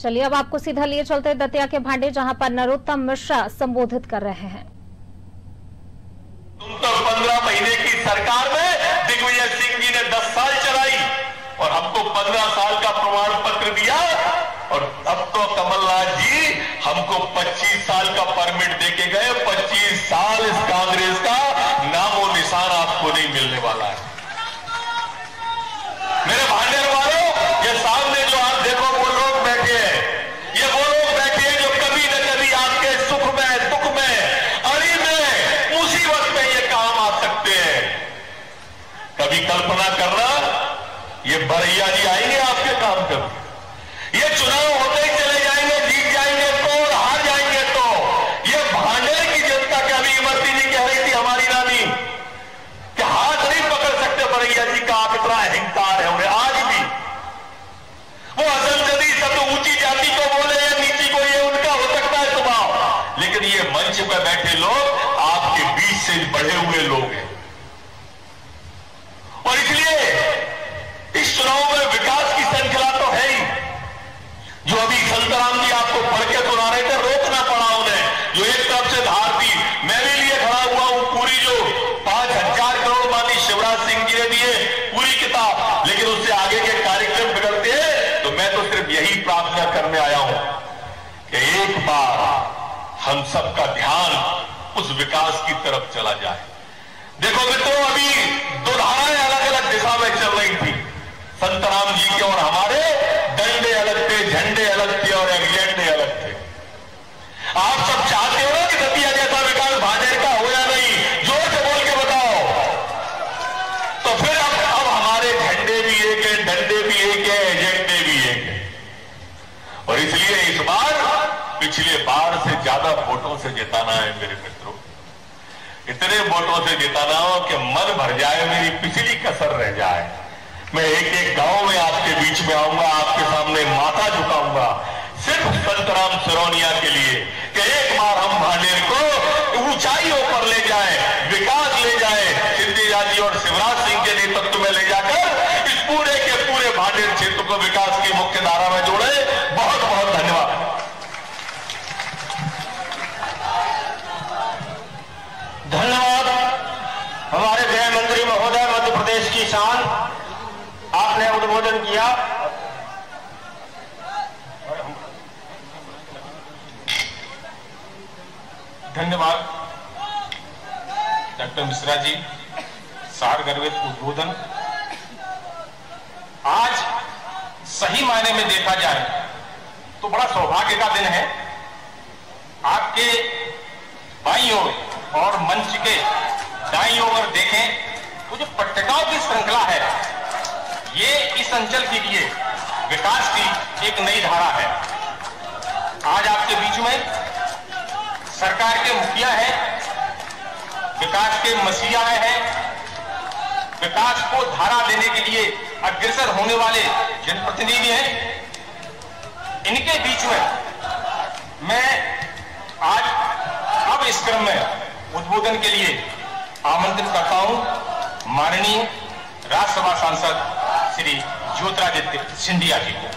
चलिए अब आपको सीधा लिए चलते दतिया के भांडे, जहां पर नरोत्तम मिश्रा संबोधित कर रहे हैं। तुम तो 15 महीने की सरकार में दिग्विजय सिंह जी ने 10 साल चलाई और हमको 15 साल का प्रमाण पत्र दिया, और अब तो कमलनाथ जी हमको 25 साल का परमिट देके गए। 25 साल इस कांग्रेस का नामो निशान आपको नहीं मिलने वाला है। मेरे भांडेर वालों, ये सामने जो आप देखो वो लोग बैठे हैं, ये वो लोग बैठे हैं जो कभी न कभी आपके सुख में, दुख में, अड़ी में, मुसीबत में ये काम आ सकते हैं। कभी कल्पना करना ये बरैया जी आएंगे आपके काम कर, ये चुनाव होते ही चले जाएंगे, जीत जाएंगे तो, और हार जाएंगे तो। ये भांडेर की जनता का भी इमरती जी कह रही थी हमारी नानी कि हाथ नहीं पकड़ सकते बरैया जी का, आप इतना अहंकार है उन्हें आज भी। वो असल जदी सब ऊंची जाति को बोले या नीची को, ये उनका हो सकता है स्वभाव, लेकिन ये मंच पर बैठे लोग आपके बीच से बढ़े हुए लोग हैं। और इसलिए इस चुनाव में विकास की श्रृंखला तो है ही। जो अभी संतराम जी आपको पढ़ के सुना रहे थे, रोकना पड़ा उन्हें, जो एक तरफ से धार दी, मैं भी लिए खड़ा हुआ हूं पूरी जो 5000 करोड़ मानी शिवराज सिंह जी ने दिए पूरी किताब, लेकिन उससे आगे के कार्यक्रम बिगड़ते हैं। तो मैं तो सिर्फ यही प्रार्थना करने आया हूं कि एक बार हम सबका ध्यान उस विकास की तरफ चला जाए। देखो मित्रों, अभी दो धाराएं अलग अलग दिशा में चल रही थी, संतराम जी के और हमारे। डंडे अलग थे, झंडे अलग थे और एजेंडे अलग थे। आप सब चाहते हो ना कि दतिया जैसा विकास भांडेर का हो या नहीं, जोर से बोल के बताओ। तो फिर अब हमारे झंडे भी एक है, डंडे भी एक है, एजेंडे भी एक है। और इसलिए इस बार पिछले बार से ज्यादा वोटों से जिताना है मेरे मित्रों। इतने वोटों से जिताना हो कि मन भर जाए, मेरी पिछली कसर रह जाए। मैं एक एक गांव में आपके बीच में आऊंगा, आपके सामने माथा झुकाऊंगा, सिर्फ संतराम सिरौनिया के लिए कि एक बार हम भांडेर को ऊंचाइयों पर ले जाए, विकास ले जाए, सिंधिया जी और शिवराज सिंह के नेतृत्व में ले जाकर इस पूरे के पूरे भांडेर क्षेत्र को विकास की मुख्य धारा में जोड़े। बहुत बहुत धन्यवाद। धन्यवाद हमारे गृह मंत्री महोदय, मध्य प्रदेश की शान, आपने उद्बोधन किया। धन्यवाद डॉक्टर मिश्रा जी, सार गर्वित उद्बोधन। आज सही मायने में देखा जाए तो बड़ा सौभाग्य का दिन है। आपके बाईं ओर और मंच के दाईं ओर देखें तो जो पट्टिकाओं की श्रृंखला है, ये इस अंचल के लिए विकास की एक नई धारा है। आज आपके बीच में सरकार के मुखिया हैं, विकास के मसीहा हैं, विकास को धारा देने के लिए अग्रसर होने वाले जनप्रतिनिधि हैं। इनके बीच में मैं आज अब इस क्रम में उद्बोधन के लिए आमंत्रित करता हूं माननीय राज्यसभा सांसद श्री ज्योतिरादित्य सिंधिया जी को।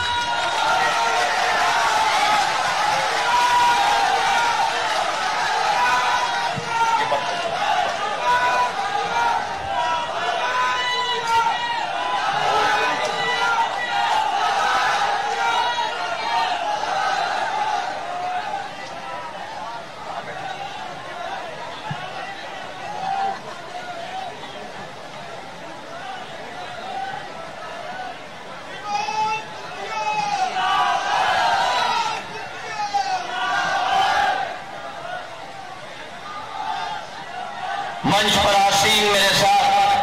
मंच पर आसीन मेरे साथ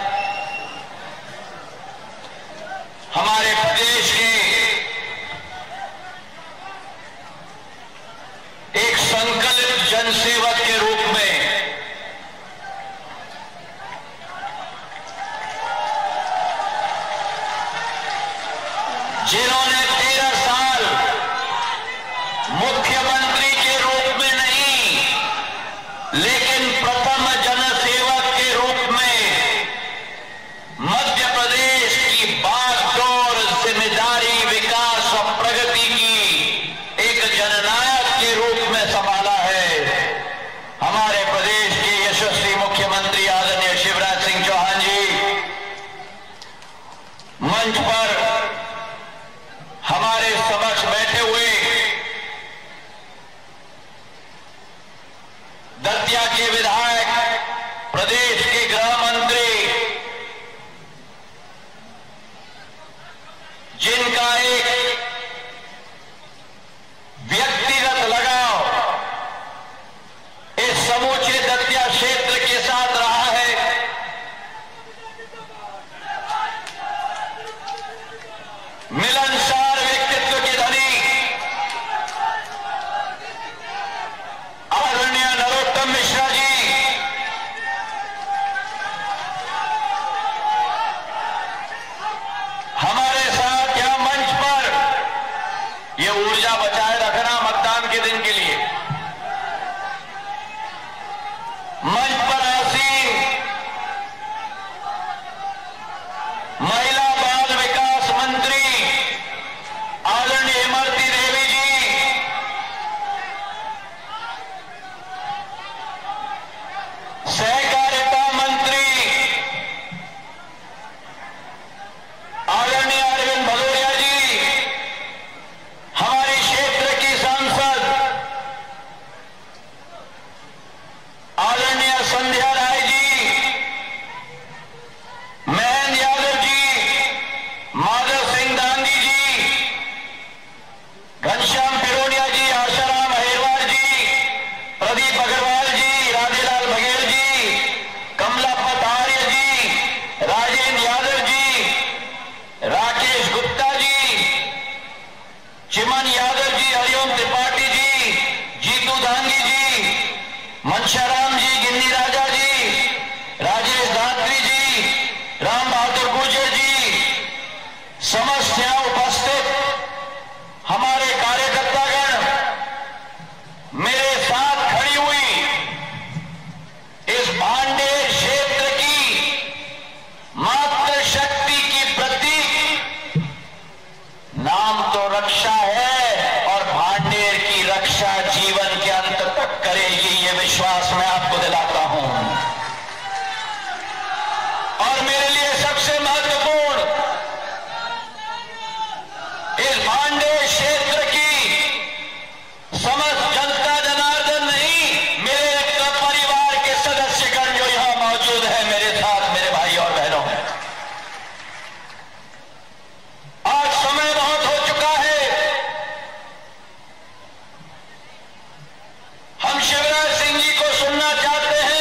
हमारे प्रदेश के एक संकल्पित जनसेवक के रूप में जिन्होंने 13 साल मुख्यमंत्री के रूप में नहीं, लेकिन प्रथम जनसेवक के रूप में ऊर्जा बचाए रखना मतदान के दिन के लिए। मंच पर आसीन महिला बाल विकास मंत्री आदरणीय इमरती देवी जी, सहकारिता मंत्री आदरणीय अरविंद भदौरिया जी, हमारे क्षेत्र की सांसद आदरणीय संध्या राय जी, महेंद्र यादव जी, माधव सिंह दांगी जी, घनश्याम पिरोडिया जी, आशाराम अहिरवार जी, प्रदीप अग्रवाल जी, राधेलाल बघेल जी, कमला पतार्य जी, राजेंद्र यादव जी, राकेश गुप्ता जी, चिमन यादव जी, हरिओम त्रिपाठी जी, जीतू दांगी जी, मनशाराम जी, गिन्नी राजा जी, राजेश दात्री जी, राम बहादुर गुर्जर जी, समस्त यहाँ उपस्थित हमारे कार्यकर्तागण, मेरे साथ खड़ी हुई इस भांडेर क्षेत्र की मातृशक्ति की प्रतीक, नाम तो रक्षा है और भांडेर की रक्षा जीवन के अंत तक करेगी, ये विश्वास मैं आपको दिलाता हूं। और मेरे लिए सबसे महत्वपूर्ण इस भांडेर क्षेत्र की समस्त जनता जनार्दन नहीं, मेरे परिवार के सदस्यगण जो यहां मौजूद है मेरे साथ, मेरे भाई और बहनों, आज समय बहुत हो चुका है। हम शिवराज सिंह जी को सुनना चाहते हैं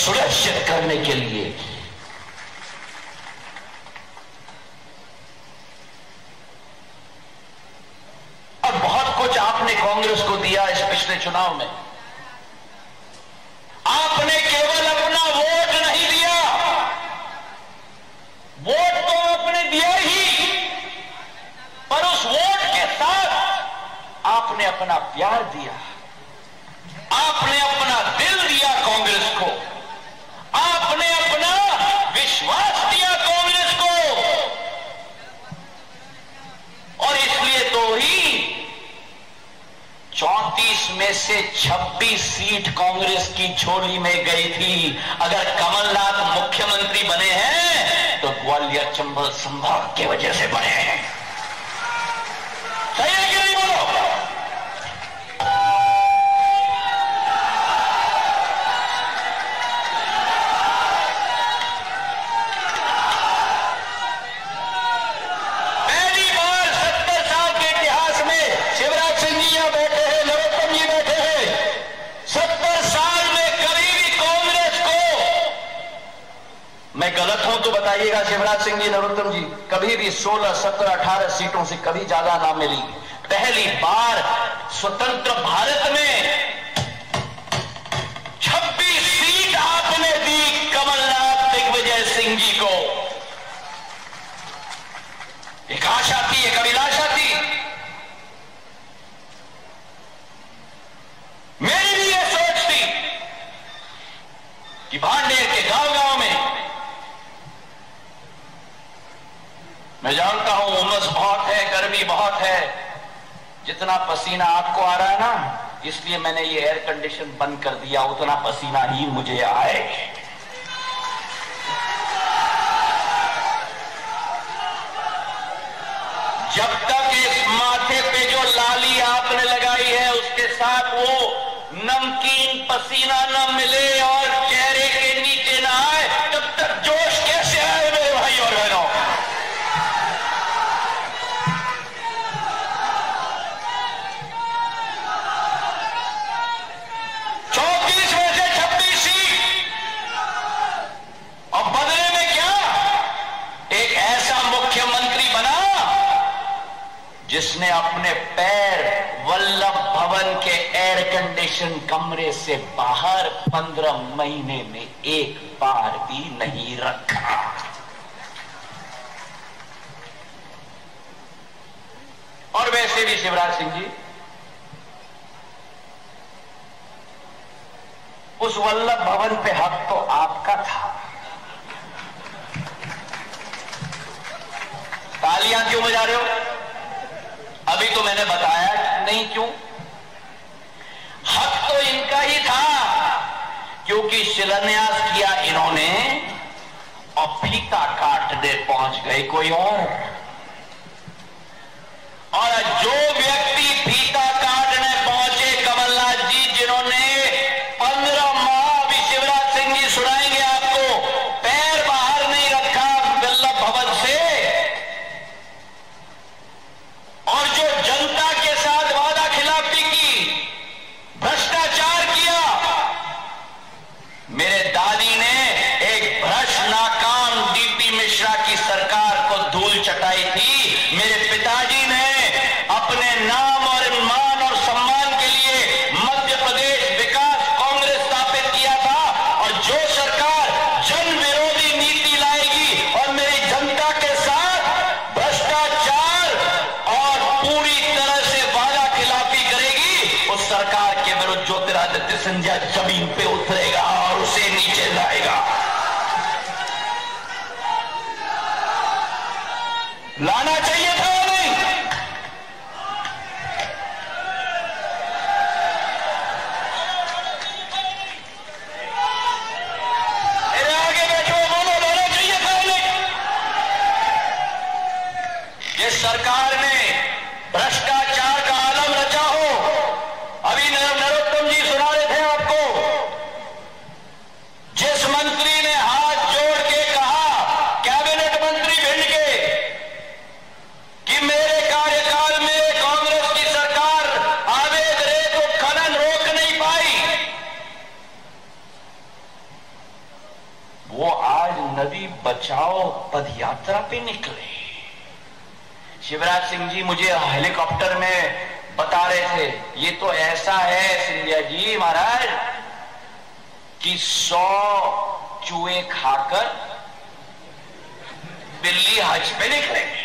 सुनिश्चित करने के लिए। और बहुत कुछ आपने कांग्रेस को दिया इस पिछले चुनाव में। आपने केवल अपना वोट नहीं दिया, वोट तो आपने दिया ही, पर उस वोट के साथ आपने अपना प्यार दिया, आपने अपना दिल दिया कांग्रेस को, आपने अपना विश्वास दिया कांग्रेस को। और इसलिए तो ही 34 में से 26 सीट कांग्रेस की झोली में गई थी। अगर कमलनाथ मुख्यमंत्री बने हैं तो ग्वालियर चंबल संभाग की वजह से बने हैं। सही है कि नहीं बोलो? पहली बार 70 साल के इतिहास में शिवराज सिंह जी यहां बैठे हैं, नरोत्तम जी बैठे हैं। 70 साल में कभी भी कांग्रेस को, मैं गलत हूं तो बताइएगा शिवराज सिंह जी, नरोत्तम जी, कभी भी 16, 17, 18 सीटों से कभी ज्यादा ना मिली। पहली बार स्वतंत्र भारत में 26 सीट आपने दी कमलनाथ दिग्विजय सिंह जी को। एक आशा थी, एक अभिलाषा थी। मेरी भी यह सोच थी कि भांडेर के गांव-गांव में, मैं जानता हूं उमस बहुत है, गर्मी बहुत है, जितना पसीना आपको आ रहा है ना, इसलिए मैंने ये एयर कंडीशन बंद कर दिया, उतना पसीना ही मुझे आए। जब तक इस माथे पे जो लाली आपने लगाई है उसके साथ वो नमकीन पसीना न मिले और चेहरे के नीचे ना आए, तब तक जोश कैसे आए मेरे भाई और बहनों? जिसने अपने पैर वल्लभ भवन के एयर कंडीशन कमरे से बाहर 15 महीने में एक बार भी नहीं रखा। और वैसे भी शिवराज सिंह जी, उस वल्लभ भवन पे हक तो आपका था। तालियां क्यों बजा रहे हो? अभी तो मैंने बताया नहीं क्यों। हक तो इनका ही था, क्योंकि शिलान्यास किया इन्होंने और फीता काटने पहुंच गए कोई और जो व्यक्ति फीता काटने पहुंचे कमलनाथ जी, जिन्होंने 15 माह, अभी शिवराज सिंह जी सुनाएंगे आपको, पैर बाहर नहीं रखा वल्लभ भवन से, और जो जनता के साथ वादा खिलाफी की, भ्रष्टाचार किया, मेरे दादी ने एक भ्रष्ट नाकाम डीपी मिश्रा की सरकार को धूल चटाई थी। मेरे पिताजी ने अपने नाम और मान और सम्मान के लिए मध्य प्रदेश विकास कांग्रेस स्थापित किया था, और जो सरकार जन विरोधी नीति लाएगी और मेरी जनता के साथ भ्रष्टाचार और पूरी तरह से वादा खिलाफी करेगी, उस सरकार के विरुद्ध ज्योतिरादित्य सिंधिया जमीन पे उतरेगा और उसे नीचे लाएगा। लाना चाहिए था या नहीं? मेरे आगे बैठो, बोलो, लाना चाहिए था या नहीं? ये सरकार ने भ्रष्टाचार का आलम रचा हो। अभी नरोत्तम जी सुना रहे थे आपको, जिस मंत्री ने हाथ जोड़ के कहा, कैबिनेट मंत्री भिंड के, कि मेरे कार्यकाल में कांग्रेस की सरकार अवैध रेत खनन रोक नहीं पाई, पदयात्रा पे निकले। शिवराज सिंह जी मुझे हेलीकॉप्टर में बता रहे थे, ये तो ऐसा है सिंधिया जी महाराज कि 100 चूहे खाकर दिल्ली हज पे निकलेंगे।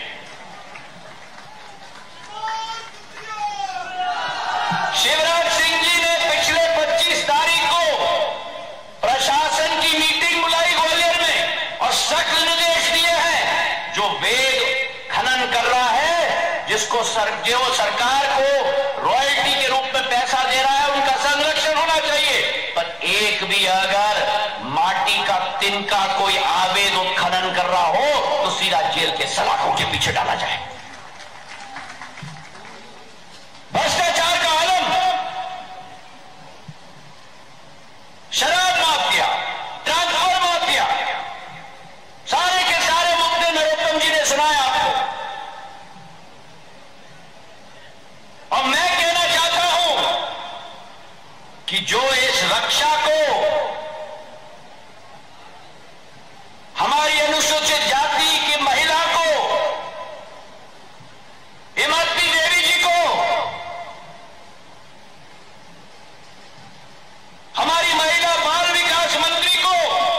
शिवराज सिंह जी ने पिछले 25 तारीख को प्रशासन की मीटिंग बुलाई ग्वालियर में और सख्त निर्देश दिए हैं, जो वेद खनन कर रहा है, जिसको जो सरकार को रॉयल्टी के रूप में पैसा दे रहा है, उनका संरक्षण होना चाहिए। पर एक भी अगर माटी का तिनका कोई अवैध उत्खनन कर रहा हो तो सीधा जेल के सलाखों के पीछे डाला जाए। भ्रष्टाचार का आलम, शराब माफिया, ट्रांसफर माफिया, सारे के सारे मुद्दे नरोत्तम जी ने सुनाया आपको। और मैं कहना चाहता हूं कि जो इस रक्षा को हमारी अनुसूचित जाति की महिला को, इमरती देवी जी को, हमारी महिला बाल विकास मंत्री को,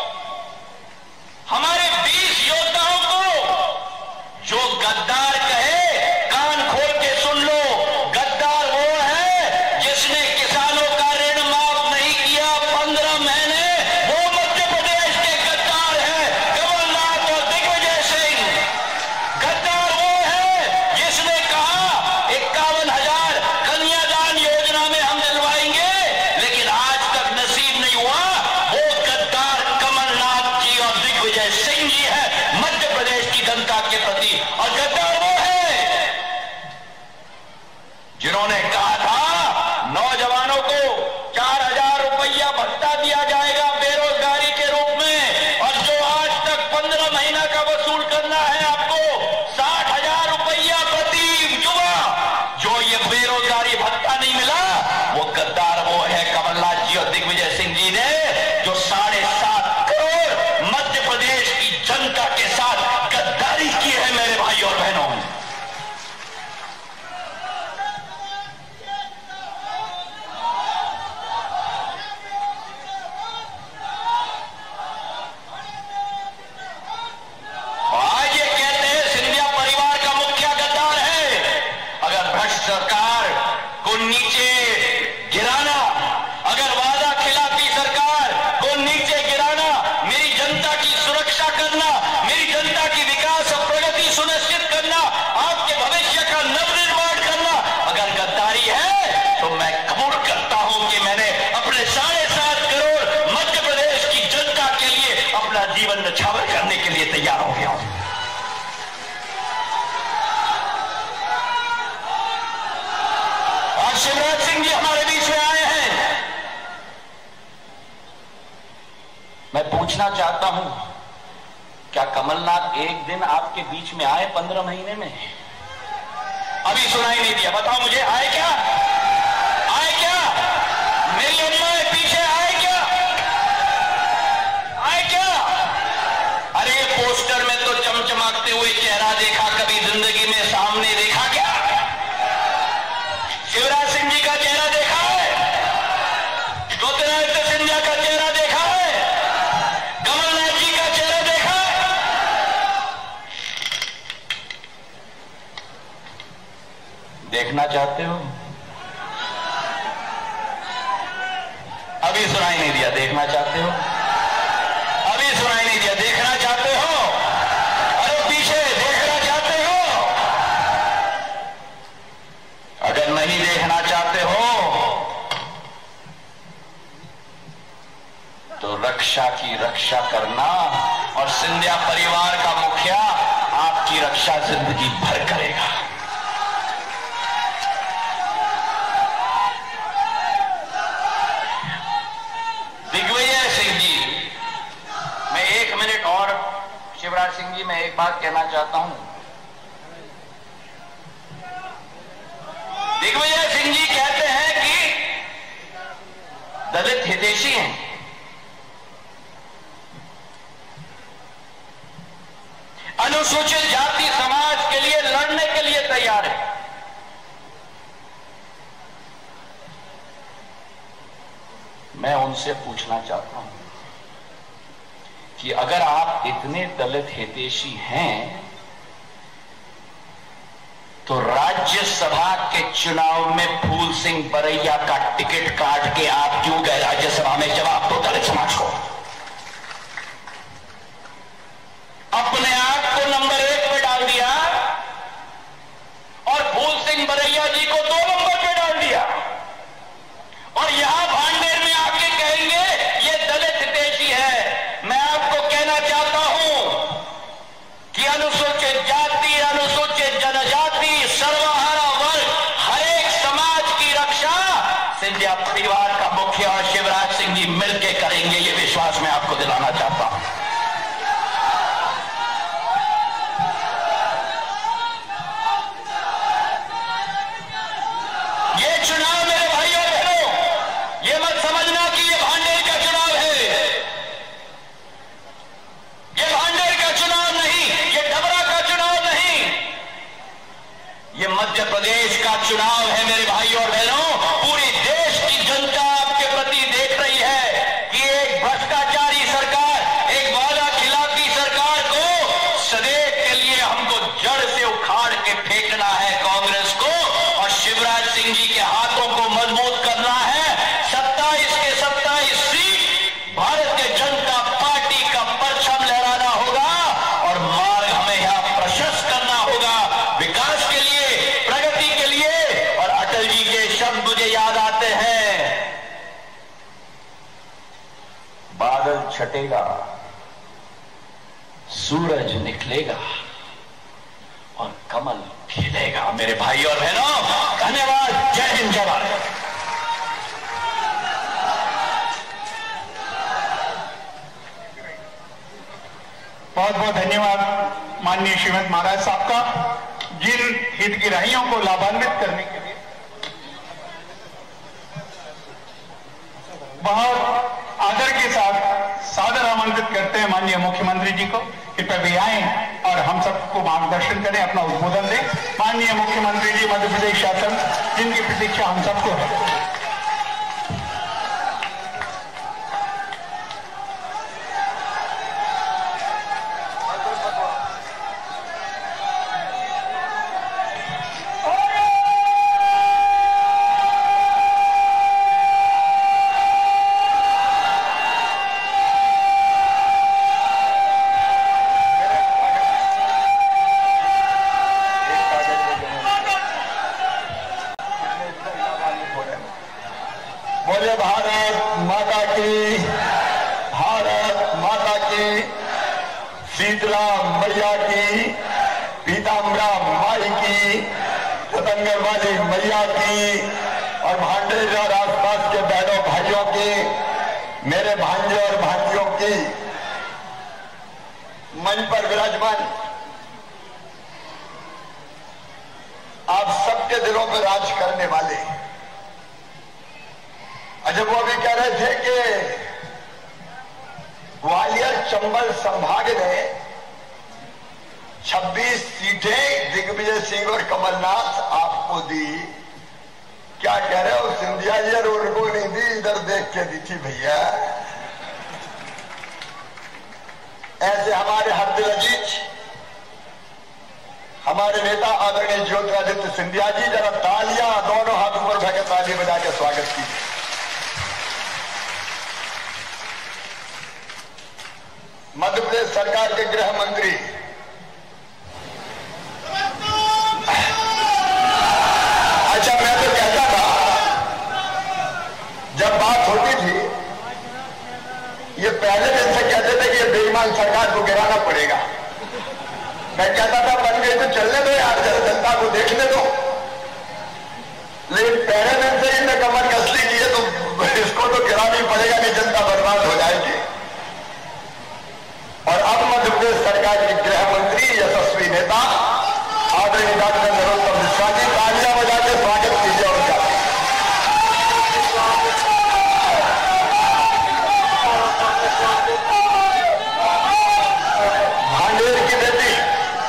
हमारे 20 योद्धाओं को जो गद्दार कहे, कान खोल के सुन लो, गद्दार वो है जिसने किसानों का ऋण माफ नहीं किया 15 महीने, वो मध्य प्रदेश के गद्दार है कमलनाथ और दिग्विजय सिंह। गद्दार वो है जिसने कहा 51,000 कन्यादान योजना में हम दिलवाएंगे, लेकिन आज तक नसीब नहीं हुआ। वो गद्दार कमलनाथ जी और दिग्विजय सिंह जी है मध्य प्रदेश की जनता के प्रति। और गद्दार वो है जिन्होंने कहा था नौजवानों को 4,000 रुपया भत्ता दिया जाएगा बेरोजगारी के रूप में, और जो आज तक 15 महीना का वसूल करना है आपको 60,000 रुपया प्रति युवा, जो ये बेरोजगारी भत्ता नहीं मिला, वो गद्दार वो है कमलनाथ जी और दिग्विजय सिंह जी ने, जो 7.5 करोड़ मध्य प्रदेश की जनता के साथ गद्दारी की है मेरे भाई और बहनों। आज ये कहते हैं सिंधिया परिवार का मुखिया गद्दार है। अगर भ्रष्ट सरकार को नीचे गिराना, अगर वादा खिलाफी सरकार को नीचे गिराना, मेरी जनता की सुरक्षा करना, मेरी जनता की विकास और प्रगति सुनिश्चित करना, आपके भविष्य का नवनिर्माण करना अगर गद्दारी है, तो मैं कबूल करता हूं कि मैंने अपने 7.5 करोड़ मध्य प्रदेश की जनता के लिए अपना जीवन न्यौछावर करने के लिए तैयार हो गया हूं। आज शिवराज सिंह जी हमारे बीच में आए हैं। मैं पूछना चाहता हूं, क्या कमलनाथ एक दिन आपके बीच में आए 15 महीने में? अभी सुनाई नहीं दिया, बताओ मुझे, आए क्या? आए क्या? मेरी अम्मा पीछे आए क्या? आए क्या? अरे पोस्टर में तो चमचमाते हुए चेहरा देखा, कभी जिंदगी में सामने देखा क्या? शिवराज सिंह जी का चेहरा देखा है? ज्योतिरादित्य सिंधिया का चेहरा देखा है? कमलनाथ जी का चेहरा देखा है? देखना चाहते हो? अभी सुनाई नहीं दिया, देखना चाहते हो? अभी सुनाई नहीं दिया, देखना चाहते हो? अरे पीछे देखना चाहते हो? अगर नहीं देखना चाहते हो तो रक्षा की रक्षा करना, और सिंधिया परिवार का मुखिया आपकी रक्षा जिंदगी भर करेगा। दिग्विजय सिंह जी, मैं 1 मिनट और, शिवराज सिंह जी मैं एक बात कहना चाहता हूं। दिग्विजय सिंह जी कहते हैं कि दलित हितैषी हैं। अनुसूचित जाति समाज के लिए लड़ने के लिए तैयार है। मैं उनसे पूछना चाहता हूं कि अगर आप इतने दलित हितैषी हैं तो राज्यसभा के चुनाव में फूल सिंह बरैया का टिकट काट के आप क्यों गए राज्यसभा में? जवाब दो दलित समाज को। अपने आप को नंबर 1 पे डाल दिया और फूल सिंह बरैया जी को 2 नंबर पे डाल दिया, और यहां भांडेर में आके कहेंगे ये दलित हितैषी है। मैं आपको कहना चाहता हूं कि अनुसूचित जाति, अनुसूचित जनजाति, सर्वहारा वर्ग, हर एक समाज की रक्षा सिंधिया परिवार का मुखिया और शिवराज सिंह जी मिलकर करेंगे, ये विश्वास मैं आपको दिलाना चाहता हूं। ये चुनाव मेरे भाइयों बहनों, ये मत समझना कि ये भांडेर का चुनाव है। ये भांडेर का चुनाव नहीं, ये डबरा का चुनाव नहीं, ये मध्य प्रदेश का चुनाव है मेरे भाइयों और बहनों। पूरी देश की जनता आपके प्रति देख रही है कि एक भ्रष्टाचारी सरकार, एक वादा खिलाफी सरकार को सदैव के लिए हमको जड़ से उखाड़ के फेंकना है कांग्रेस को, और शिवराज सिंह जी के हाथों को मजबूत करना है। 27 के 27 सीट भारतीय जनता पार्टी का परचम लहराना होगा और मार्ग हमें यहां प्रशस्त करना होगा विकास के लिए, प्रगति के लिए। और अटल जी के शब्द मुझे याद आते हैं, बादल छटेगा, सूरज निकलेगा और कमल खिलेगा। मेरे भाई और बहनों, धन्यवाद। जय हिंद, जय भारत। बहुत बहुत धन्यवाद माननीय श्रीमती महाराज साहब का, जिन हितग्राहियों को लाभान्वित करने के लिए बहुत आदर के साथ सादर आमंत्रित करते हैं माननीय मुख्यमंत्री जी को कि वे आए और हम सबको मार्गदर्शन करें, अपना उद्बोधन दें। माननीय मुख्यमंत्री जी मध्य प्रदेश शासन, जिनकी प्रतीक्षा हम सबको है। बोले भारत माता की, भारत माता की, शीतला मैया की, पीताम्बरा माई की, पतंगर वाली मैया की, और भांडेर और आसपास के बहनों भाइयों की, मेरे भांजे और भांजियों की, मंच पर विराजमान आप सबके दिलों पर राज करने वाले। जब वो अभी कह रहे थे कि ग्वालियर चंबल संभाग ने 26 सीटें दिग्विजय सिंह और कमलनाथ आपको दी, क्या कह रहे हो? सिंधिया जी और उनको नहीं दी, इधर देख के दी थी भैया। ऐसे हमारे हरदिल अजीज, हमारे नेता आदरणीय ज्योतिरादित्य सिंधिया जी, जरा तालियां दोनों हाथ ऊपर उठा के ताली बजा के स्वागत कीजिए। मध्य प्रदेश सरकार के गृह मंत्री अच्छा, मैं तो कहता था जब बात होती थी, ये पहले दिन से कहते थे कि ये बेईमान सरकार को गिराना पड़ेगा। मैं कहता था बन गई तो चलने दो यार, जनता को देखने दो। लेकिन पहले दिन से इनने कमर कसली की है तो इसको तो गिराना ही पड़ेगा, नहीं जनता बर्बाद हो जाएगी। और अब मध्य प्रदेश सरकार के गृह मंत्री, यशस्वी नेता आदरणीय डॉक्टर नरोत्तम मिश्रा जी, तालियां बजा के स्वागत कीजिए उनका। भांडेर की बेटी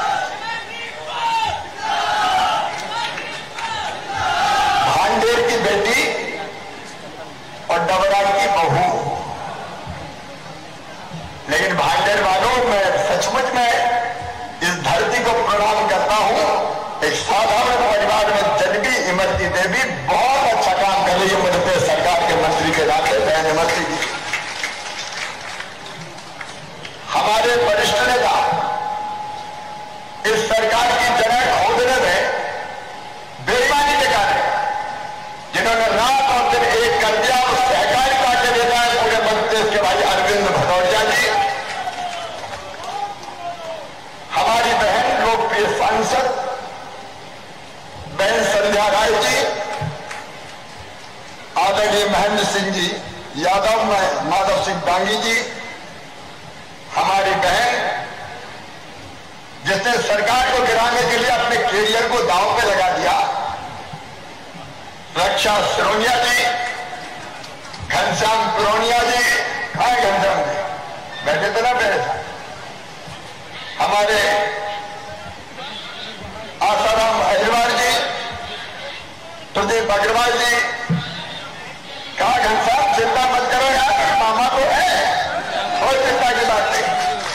एक साधारण परिवार में जन्मी इमरती देवी बहुत अच्छा काम कर रही है मध्य प्रदेश सरकार के मंत्री के नाते। बहन इमरती जी हमारे वरिष्ठ नेता इस सरकार की जगह खोदने में बेईमानी के कारण जिन्होंने रात और दिन एक कर दिया उस सहकारिता के नेता है पूरे मध्य प्रदेश के भाई अरविंद भदौरिया जी, हमारी बहन लोकप्रिय सांसद बहन संध्या राय जी, आदरणीय महेंद्र सिंह जी यादव, माधव सिंह डांगी जी, हमारी बहन जिसने सरकार को गिराने के लिए अपने कैरियर को दांव पे लगा दिया, रक्षा सिरोनिया जी, घनश्याम पिरोनिया जी, कहाँ है घनश्याम जी, बैठे थे ना मेरे साथ, हमारे आसाराम अहिरवार जी, प्रदीप अग्रवाल जी, कहा घनश्याम चिंता मत करो यार, मामा तो है, कोई चिंता की बात नहीं।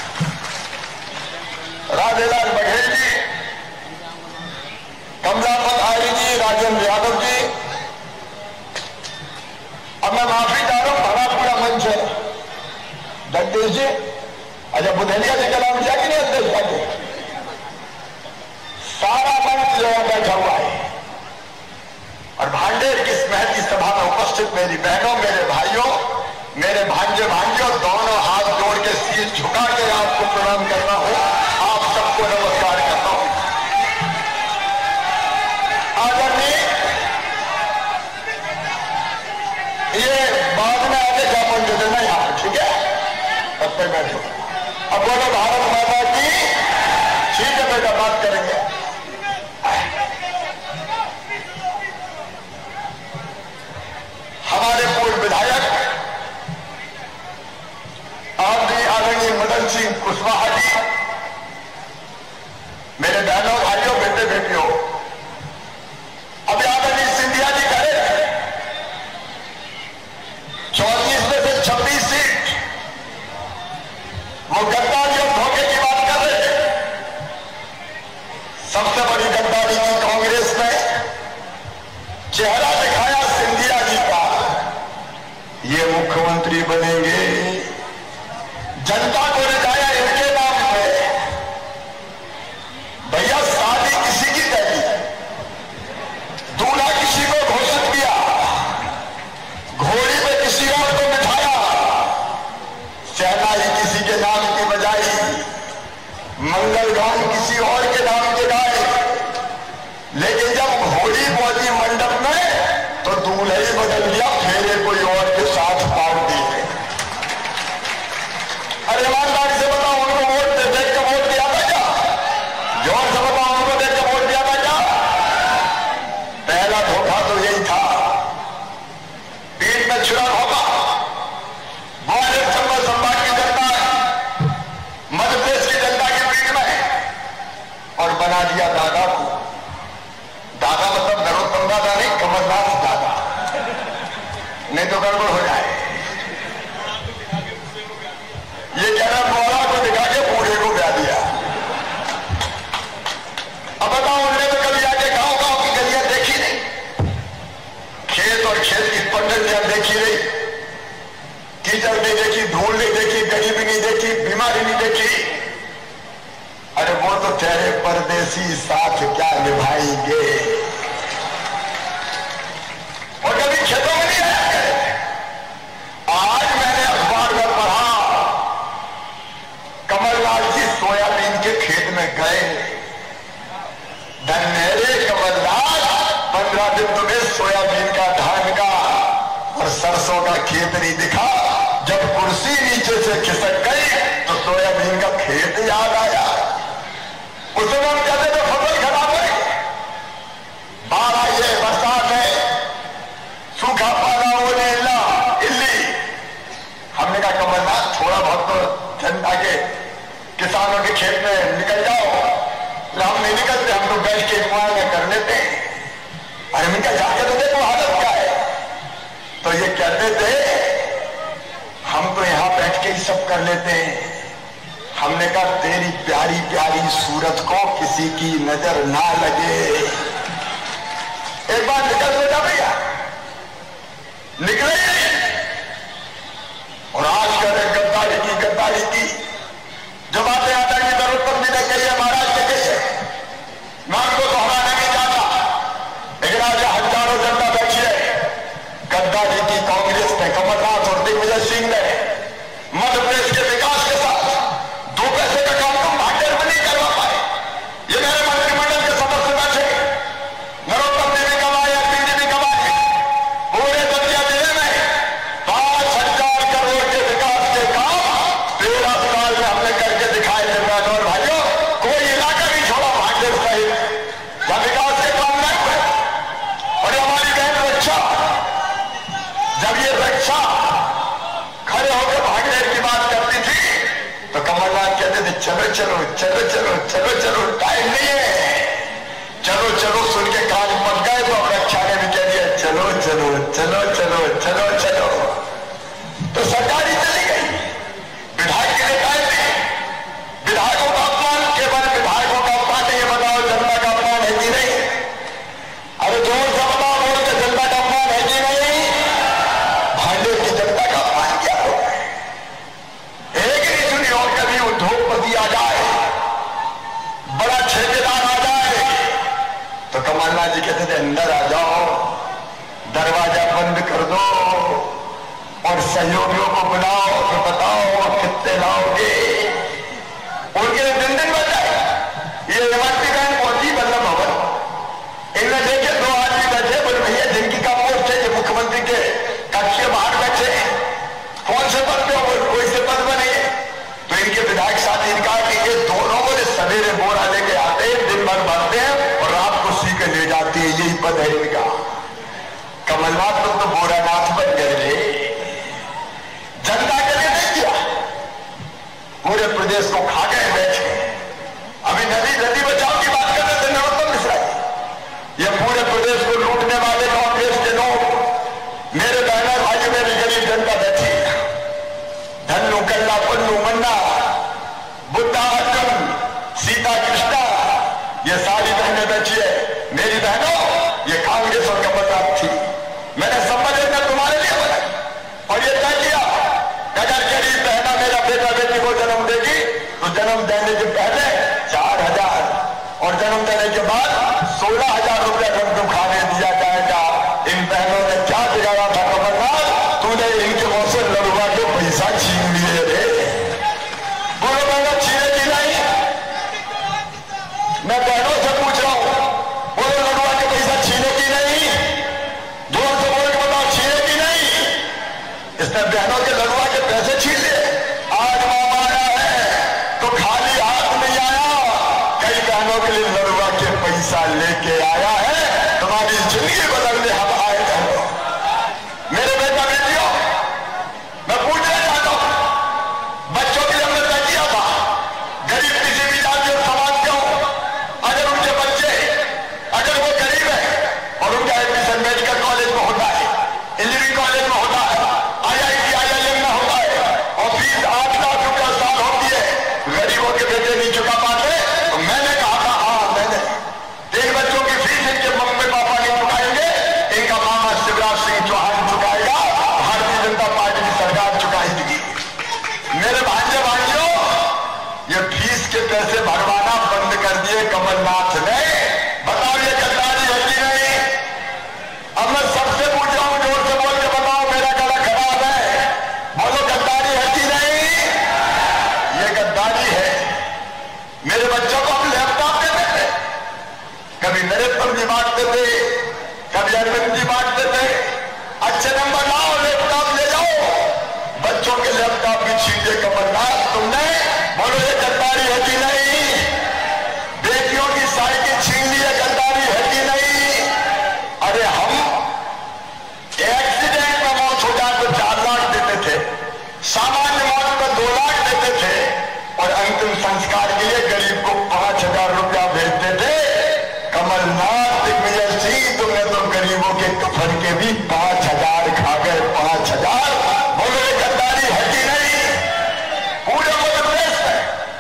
राधेलाल बघेल जी, कमलापत आर्य जी, राजेंद्र यादव जी, अब मैं माफी चाह रहा हूं, भरा पूरा मंच है, जगदीश जी, अच्छा बुधेलिया जी का नाम किया कि नहीं अध्यक्ष जी, सारा मंच जो बैठा हुआ है और भांडेर की स्मृति सभा में उपस्थित मेरी बहनों, मेरे भाइयों, मेरे भांजे भांजियों, दोनों हाथ जोड़ के शीश झुका के आपको प्रणाम करता हूं, आप सबको नमस्कार करता हूं। आदरणीय ये बाद में आगे क्या बोल देना यहां, ठीक है, तब तक बैठो। अब बोलो भारत माता की, ठीक है बेटा, बात करेंगे। हमारे पूर्व विधायक आदरणीय मदन सिंह कुशवाहा जी, मेरे बहनों भाइयों बेटे बेटियों, अभी आदरणीय सिंधिया जी कह रहे थे 34 में से 26 सीट, वो गद्दारी और धोखे की बात कर रहे थे। सबसे बड़ी गद्दारी की कांग्रेस ने चेहरा दिखाया सिंधिया जी का, ये मुख्यमंत्री बनेंगे, जनता को रिझाया इनके नाम पे। भैया शादी किसी की करी, दूल्हा किसी को घोषित किया, घोड़ी पे किसी और को बिठाया, शहनाई किसी के नाम की बजाई, मंगल गान किसी और के नाम के गाए, लेकिन जब घोड़ी पहुंची मंडप में तो दूल्हे ही बदल दिया, फेरे कोई और के साथ पार दिए। अरे ईमानदारी से बताओ, उनको वोट देख के वोट दिया था क्या? जोर से बताओ, उनको देख के वोट दिया था क्या? पहला धोखा तो यही था, पीठ में छुरा धोखा। ग्वालियर चंबल संभाग की जनता है, मध्य प्रदेश की जनता की पीठ में, और बना दिया दादा को। दादा मतलब नरोत्तम दादा नहीं, कमलनाथ दादा, नहीं तो गड़बड़ हो जाए। ये कह रहा मोहरा को दिखा के बूढ़े को ब्याह दिया। अब बताओ, उन्होंने तो कभी आके गांव गांव की गलियां देखी नहीं, खेत और खेत की पंडलियां देखी नहीं, कीचड़ नहीं देखी, धूल नहीं देखी, गरीबी नहीं देखी, बीमारी नहीं देखी। अरे वो तो तेरे परदेसी साथ क्या निभाएंगे, और कभी खेतों में नहीं आया। आज मैंने अखबार में पढ़ा, कमलनाथ जी सोयाबीन के खेत में गए, धन्यरे कमलनाथ, 15 दिन तुम्हें सोयाबीन का, धान का और सरसों का खेत नहीं दिखा। जब कुर्सी नीचे से खिसक गई तो सोयाबीन का खेत याद आया। उस समय हम कहते थे फसल खराब है, बाढ़ आई है, बरसात है, सूखा पाना होने इल्ली। हमने कहा कमलनाथ थोड़ा बहुत तो जनता के, किसानों के खेत में निकल जाओ। हम नहीं निकलते, हम तो बैठ के इंतजार कर लेते हैं। अरे उनका जाके तो देखो हालत क्या है। तो ये कहते थे हम तो यहां बैठ के ही सब कर लेते हैं, हमने कहा तेरी प्यारी प्यारी सूरत को किसी की नजर ना लगे। एक बार निकल बेटा भैया, निकले और आज कह रहे गद्दारी की जो बातें आदरणीय नरोत्तम जी ने कही है, महाराज ने कही है, मैं उनको दोहराना नहीं चाहता, लेकिन आज हजारों जनता बैठी है। गद्दारी की कांग्रेस ने, कमलनाथ और दिग्विजय सिंह ने मध्य प्रदेश के विकास के साथ 2 पैसे का काम तुम भागीदार में नहीं करवा पाए। ये मेरे मंत्रिमंडल के सदस्य बैठे, नरोत्तम ने भी कमाए, अरविंद जी भी कमाए। पूरे दतिया जिले में 5,000 करोड़ के विकास के काम 13 साल में हमने करके दिखाए थे। और भाइयों, कोई इलाका नहीं छोड़ा भागीदार सहित जब विकास के काम नहीं हुए। और हमारी बहन रक्षा, जब ये रक्षा खड़े होकर भागीदार की बात करती थी तो कमलनाथ कहते थे चलो चलो चलो चलो चलो चलो, टाइम नहीं है, चलो चलो सुन के कान पक गए। तो रक्षा ने भी कह दिया चलो चलो चलो चलो चलो चलो, तो सरकार ही चली गई। विधायक के नेताएं थे, विधायकों का अपमान, केवल विधायकों का अपमान नहीं, बताओ जनता का अपमान है कि नहीं? अरे जोर से बताओ, बोल के जनता का अपमान है कि नहीं? भांडे की जनता का अपमान क्या हो? एक नहीं सुनी। और कभी उद्योगपति आ जाए, बड़ा ठेकेदार आ जाए तो कमलनाथ जी कहते थे अंदर आ जाओ, दरवाजा बंद कर दो और सहयोगियों को बुलाओ, तो बताओ कितने लाओगे। उनके लिए दिन बच जाए। ये हिमाचली बहन पहुंची बल्लभ भवन, इनमें देखे 2 आदमी बैठे, बोले भैया जिनकी का पोस्ट है, ये मुख्यमंत्री के कक्ष के बाहर बैठे, कौन से पद पे हो? कोई से पद में नहीं है। तो इनके विधायक साथी ने कहा कि ये दोनों बोले सवेरे बोरा लेके आते हैं, दिन भर भरते हैं और रात को सी के ले जाती है, यही पद है इनका। कमलनाथ तो बोरानाथ बन गए रे, जनता के लिए नहीं किया, पूरे प्रदेश को खा गए बैठे। अभी नदी बचाओ की बात कर रहे थे नरोत्तम मिश्रा जी, ये पूरे प्रदेश को लूटने वाले कांग्रेस के लोग, मेरे बहनों भाई, मेरी गरीब जनता बैठी, धन्नू कल्ला पन्नू मन्ना, बुद्धा अर्जुन, सीता कृष्णा, ये सारी बहनें बैठी है। मेरी बहनों, ये कांग्रेस और कमलनाथ थी। मैंने संबंध में तुम्हारे लिए बनाई और ये तय किया, अगर गरीब बहना मेरा बेटा बेटी को जन्म देगी तो जन्म देने के पहले 4,000 और जन्म देने के बाद 16,000 रुपया तुमको खाने दिया जाएगा। इन बहनों ने क्या बिगाड़ा था कमलनाथ? तूने इनके मुंह से लड़ुआ के पैसा छीन लिए रे। बोलो बहनों, छीने की नहीं? मैं बहनों से पूछ रहा हूं, बोलो लड़ुआ के पैसा छीने की नहीं? जोर से बोल के बताओ, छीने की नहीं? इसने बहनों के लड़ुआ के पैसे छीन लिए। आज मामा आया है तो खाली हाथ नहीं आया, कई बहनों के लिए लड़ुआ के पैसा लेके आया है। तुम्हारी जिंदगी बदलने हम आए बहनों। मेरे बेटा बेटियों, मैं पूछना चाहता हूं, बच्चों के लिए हमने तय किया था, गरीब किसी भी जाति और समाज के हो, अगर उनके बच्चे अगर वो गरीब है और उनका एडमिशन मेडिकल कॉलेज में होता है, इंजीनियरिंग कॉलेज में होता है, IIT IIM में होता है और फीस 8 लाख रुपया साल होती है, गरीबों के बेटे नहीं चुका पाते, तो मैंने कहा था हाँ, मैंने 3 बच्चों की फीस इनके मम्मी पापा नहीं चुकाएंगे, इनका मामा शिवराज सिंह चौहान चुकाएगा, भारतीय जनता पार्टी की सरकार चुकाएगी। मेरे भांजे भाइयों, ये फीस के पैसे भरवाना बंद कर दिए कमलनाथ ने। बताओ ये गद्दारी है कि नहीं? अब मैं सबसे पूछ रहा हूं, जोर से बोल के बताओ, मेरा गला खराब है, बोलो गद्दारी है कि नहीं? ये गद्दारी है। मेरे बच्चों को हम लैपटॉप देते थे, कभी नरेंद्र जी बांटते थे, कभी अरविंद जी बांटते थे, अच्छे नंबर लाओ लैपटॉप ले जाओ, बच्चों के लैपटॉप भी छीन लिए कमलनाथ तुमने। बोलो ये गद्दारी है कि नहीं? बेटियों की साइकिल छीन ली, गद्दारी है कि नहीं? अरे हम एक्सीडेंट में मौत हो जाए तो 4 लाख देते थे, सामान्य मौत पर 2 लाख देते थे और अंतिम संस्कार के लिए गरीब को 5,000 रुपया भेजते थे। कमलनाथ, दिग्विजय सिंह, तुमने तो गरीबों के कफन के भी 5,000 खा गए, 5,000। बोलो ये गद्दारी है कि नहीं? पूरे मध्य प्रदेश में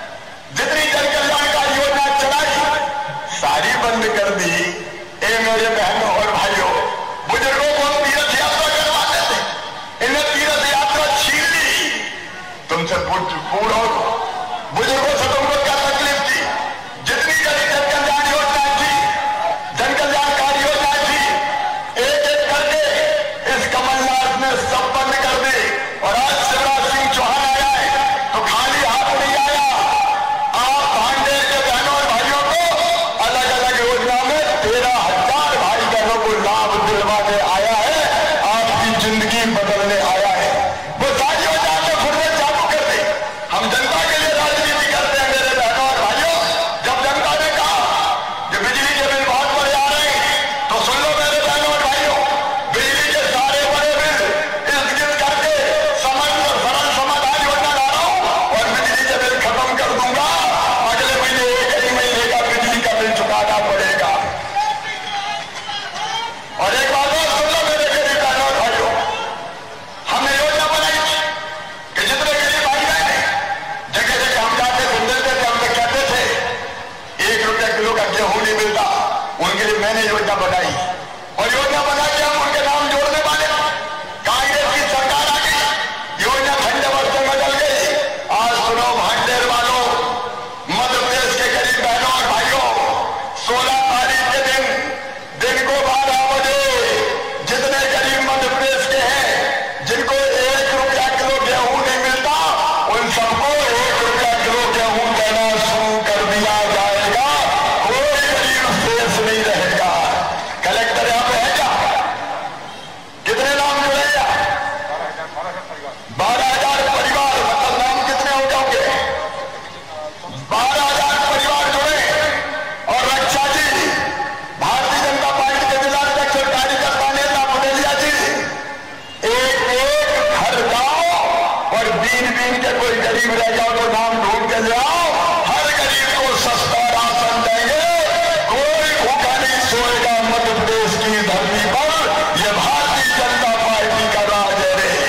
मैंने योजना बनाई और योजना बना के हम उनके नाम जोड़ने वाले। कांग्रेस की सरकार आ गई, योजना ठंडे से बदल गई। आज सुनो भांडेर वालों, मध्य प्रदेश के गरीब बहनों और भाइयों, 16 तारीख के दिन को 12 बजे जितने गरीब मध्य प्रदेश के हैं, जिनको 1 रुपया किलो गेहूं नहीं मिलता, उन सबको 1 रुपया किलो गेहूं देना शुरू कर दिया जाएगा। कोई गरीब शेष नहीं रहेगा। कलेक्टर यहां पे है क्या? कितने नाम जुड़ेगा? 12,000 परिवार, मतलब नाम कितने हो जाओगे? 12,000 परिवार जुड़े। और रक्षा जी, भारतीय जनता पार्टी के जिलाध्यक्ष और कार्यकर्ता नेता बुदेलिया जी, एक घर जाओ और बीन के कोई गरीब रह जाओ तो नाम ढूंढ के ले आओ। हर गरीब को सस्ता राशन देंगे, कोई भूखा नहीं सोएगा मध्य प्रदेश की धरती पर। यह भारतीय जनता पार्टी का राज है रे।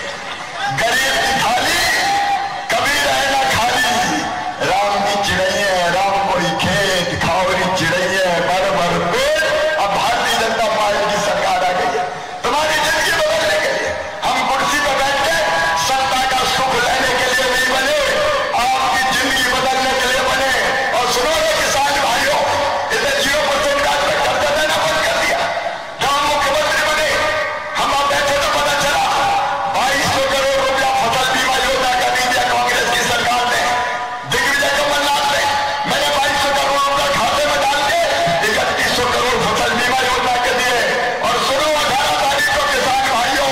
गरीब की थाली कभी रहे ना खाली। राम की चिड़ैया, राम कोई खेत खाओरी चिड़ैया, भर भर पेट। अब भारतीय जनता पार्टी की सरकार आ गई है तुम्हारी जिंदगी बदलने के लिए। हम कुर्सी पर बैठ के सत्ता का सुख लेने के लिए नहीं बने, आपकी जिंदगी बदलने के लिए बने। और सुनो रे किसान भाइयों, इसे 0% ब्याज पर कर्जा देना बंद कर दिया। जब हम मुख्यमंत्री बने, हम अब बैठे तो पता चला 2200 करोड़ रुपया फसल बीमा योजना का दी दिया कांग्रेस की सरकार ने, दिग्विजय कमलनाथ ने। मैंने 2200 करोड़ रुपया खाते में डाल के 3100 करोड़ फसल बीमा योजना के दिए। और सुनो 18 तारीख को किसान भाइयों,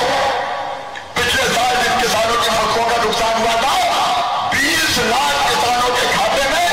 पिछले साल जिन किसानों की फसलों का नुकसान हुआ था, 20 लाख किसानों के खाते में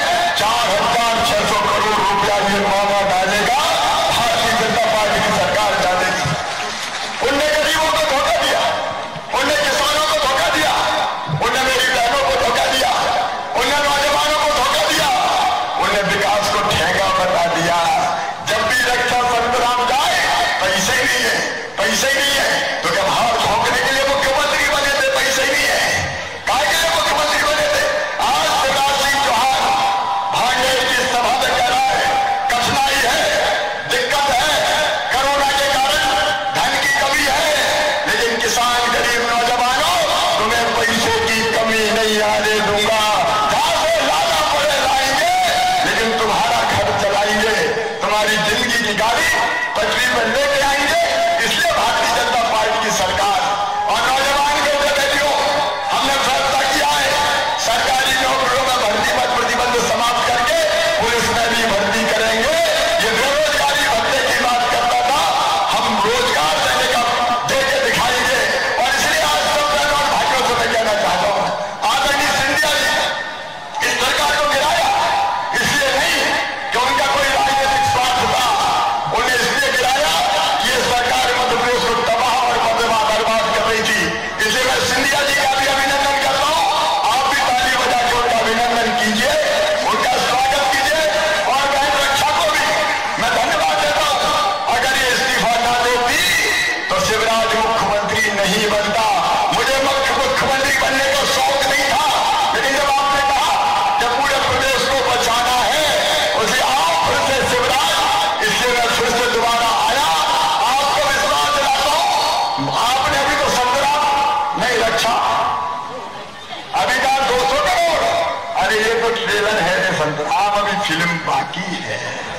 4,600 करोड़ रुपया ये मांगा डालेगा भारतीय जनता पार्टी की सरकार डालेगी। उनने गरीबों को धोखा दिया, उनने किसानों को धोखा दिया, उनने मेरी बहनों को धोखा दिया, उनने नौजवानों को धोखा दिया, उनने विकास को ठेका बता दिया। जब भी रक्षा संग्राम जाए पैसे ही नहीं है, पैसे ही नहीं है। तो क्या हार भोंकने के लिए मुख्यमंत्री बने थे? पैसे ही नहीं है, काहे के लिए मुख्यमंत्री बने थे? आज शिवराज सिंह चौहान भांडेर की सभा में कह रहा है कठिनाई है, दिक्कत है, कोरोना के कारण धन की कमी है, लेकिन किसान गरीब नौजवानों तुम्हें पैसे की कमी नहीं आने दूंगा। जहां से लाना पड़े लाएंगे, लेकिन तुम्हारा घर चलाएंगे, तुम्हारी जिंदगी की गाड़ी पटरी पर लेके आएंगे। इसलिए भारतीय जनता पार्टी की सरकार और नौजवान के बेटियों, हमने फैसला किया है सरकारी नौकरियों में भर्ती पर प्रतिबंध समाप्त करके पुलिस में भी भर्ती करेंगे। ये बेरोजगारी भत्ते की बात करता था, हम रोजगार देने का देके दिखाएंगे। और इसलिए आज सब बहनों और भाइयों से मैं कहना चाहता हूं, आदरणीय सिंधिया जी इस सरकार को गिराया इसलिए नहीं कि उनका कोई राजनीतिक स्वार्थ था, उन्हें इसलिए गिराया कि ये सरकार मध्य प्रदेश को तबाह और बर्बाद कर रही थी। इसलिए मैं सिंधिया जी का भी अभिनंदन करता हूं। आप भी ताली बजा के उनका अभिनंदन कीजिए, उनका स्वागत कीजिए। और बहन रक्षा को भी मैं धन्यवाद देता हूं। अगर ये इस्तीफा ना देती तो शिवराज मुख्यमंत्री नहीं बनता। मुझे मुख्यमंत्री बनने का शौक नहीं था, लेकिन जब आपने कहा कि पूरे प्रदेश को बचाना है, उसे आओ फिर से शिवराज, इसलिए मैं फिर से दोबारा आया। आपको विश्वास दिलाता हूं, आपने अभी तो संग्राम नहीं रक्षा, अभी कहा 200 करोड़। अरे ये तो ट्रेलर है रे संग्राम, अभी फिल्म बाकी है।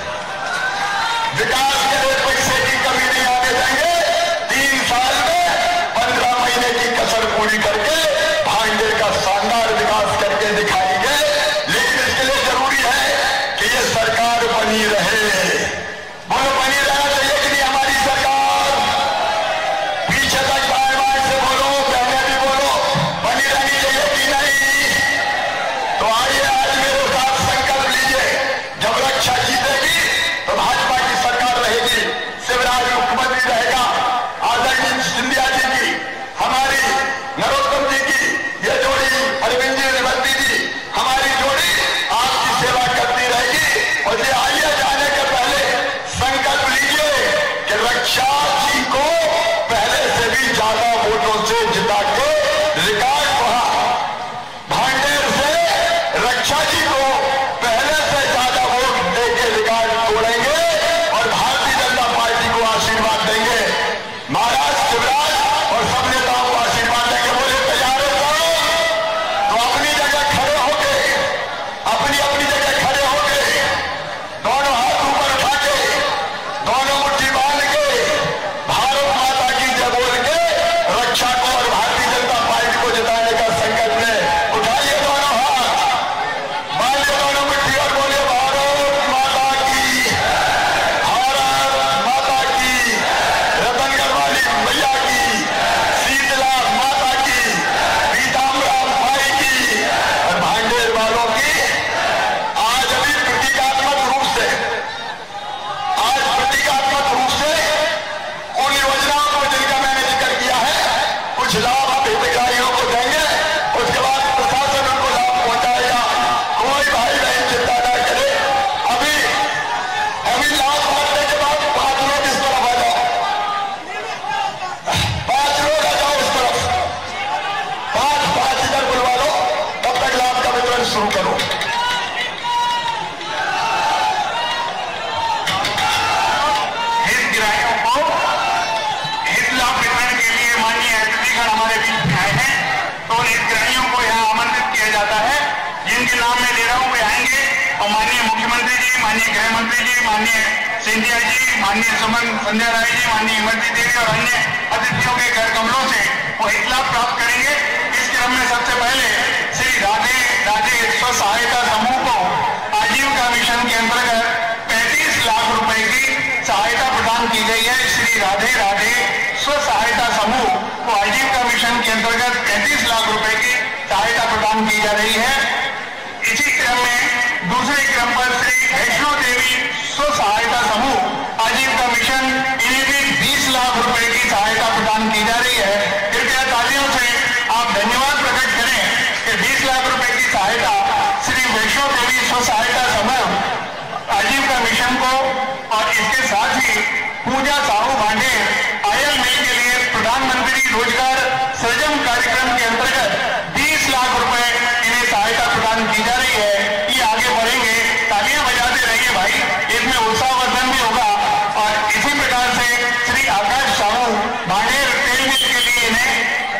विकास के लिए पैसे की कमी नहीं आने देंगे। 3 साल में 15 महीने की कसर पूरी करके भांडेर का शानदार विकास करके दिखाएंगे। लेकिन इसके लिए जरूरी है कि ये सरकार बनी रहे। बोलो बनी रहना चाहिए कि नहीं हमारी सरकार? पीछे तक बाएं बाएं से बोलो, पहले भी बोलो, बनी रहनी चाहिए कि नहीं? तो आइए आज मेरे साथ संकल्प लीजिए, जब रक्षा जीतेगी तो भाजपा की सरकार रहेगी, शिवराज मुख्यमंत्री रहेगा। आदरणीय सिंधिया जी की, हमारी नरोत्तम जी की ये जोड़ी, अरविंद जी, निवृत्ति जी, और माननीय मुख्यमंत्री जी, माननीय गृह मंत्री जी, माननीय सिंधिया जी, माननीय सुमन संध्या राय जी, माननीय इमरती देवी और अन्य अतिथियों के कर कमलों से वो इतलाफ प्राप्त करेंगे। इस क्रम में सबसे पहले श्री राधे राधे स्व सहायता समूह को आजीविका मिशन के अंतर्गत 35 लाख रुपए की सहायता प्रदान की गई है। श्री राधे राधे स्व सहायता समूह को आजीविका मिशन के अंतर्गत 35 लाख रुपए की सहायता प्रदान की जा रही है। इसी क्रम में दूसरे क्रम पर श्री वैष्णो देवी स्व सहायता समूह आजीविका मिशन, इन्हें भी 20 लाख रुपए की सहायता प्रदान की जा रही है। कृपया तालियों से आप धन्यवाद प्रकट करें कि 20 लाख रुपए की सहायता श्री वैष्णो देवी स्व सहायता समूह आजीविका मिशन को और इसके साथ ही पूजा साहू भांडे आयल मिल के लिए प्रधानमंत्री रोजगार सृजन कार्यक्रम के अंतर्गत 20 लाख रुपए इन्हें सहायता प्रदान की जा रही है। ये आगे बढ़ेंगे, तालियां बजाते रहिए भाई, इसमें उत्साहवर्धन भी होगा। और इसी प्रकार से श्री आकाश साहू भांडेर तेल मिल के लिए इन्हें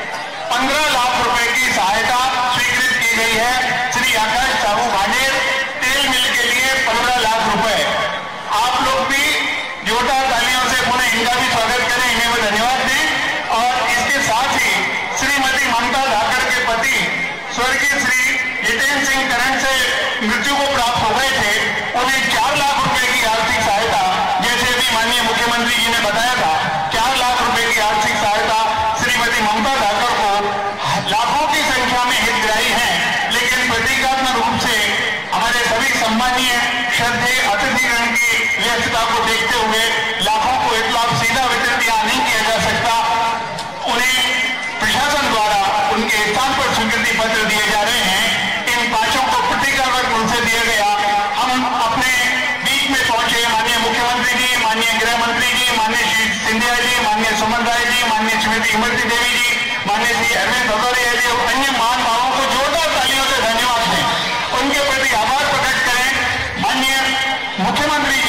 15 लाख रुपए की सहायता स्वीकृत की गई है। श्री आकाश साहू भांडेर तेल मिल के लिए 15 लाख रुपए। आप लोग भी जोरदार तालियों से पुनः इनका भी स्वागत करें, इन्हें भी धन्यवाद दें। और इसके साथ ही श्रीमती ममता धाकर के पति स्वर्गीय श्री जितेंद्र सिंह करंट से मृत्यु को प्राप्त हो गए थे, उन्हें 4 लाख रुपए की आर्थिक सहायता, जैसे अभी माननीय मुख्यमंत्री जी ने बताया था, 4 लाख रुपए की आर्थिक सहायता श्रीमती ममता धाकर को लाखों की संख्या में हितग्राही हैं, लेकिन प्रतीकात्मक रूप से हमारे सभी सम्मानीय श्रद्धेय अतिथिगण की व्यस्तता को देखते हुए लाखों को इतलाफ सीधा वितरित यहाँ नहीं किया जा सकता। उन्हें प्रशासन द्वारा उनके स्थान पर स्वीकृति पत्र दिए जा रहे हैं। इन पांचों को प्रतीकात्मक रूप से दिया गया। हम अपने बीच में पहुंचे माननीय मुख्यमंत्री जी, माननीय गृह मंत्री जी, माननीय श्री सिंधिया जी, माननीय सुमन राय जी, माननीय श्रीमती इमरती देवी जी, माननीय श्री अरविंद भदौरिया जी और अन्य महानुभावों को जोरदार तालियों से धन्यवाद दें, उनके प्रति आभार प्रकट करें। माननीय मुख्यमंत्री